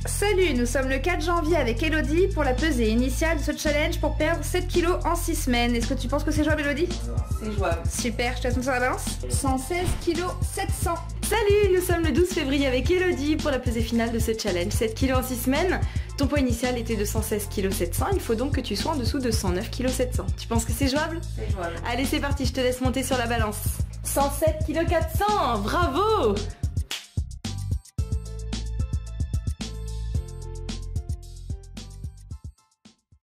Salut, nous sommes le 4 janvier avec Elodie pour la pesée initiale de ce challenge pour perdre 7 kilos en 6 semaines. Est-ce que tu penses que c'est jouable, Elodie? C'est jouable. Super, je te laisse monter sur la balance. 116 kilos 700. Salut, nous sommes le 12 février avec Elodie pour la pesée finale de ce challenge. 7 kilos en 6 semaines. Ton poids initial était de 116 kg 700. Il faut donc que tu sois en dessous de 109 kg 700. Tu penses que c'est jouable? C'est jouable. Allez, c'est parti, je te laisse monter sur la balance. 107 kg 400, bravo!